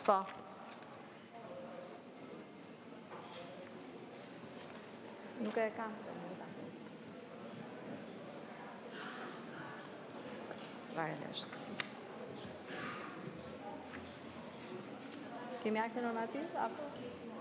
Po. Nuk e kam. Varesh. Kemi aktin normativ apo?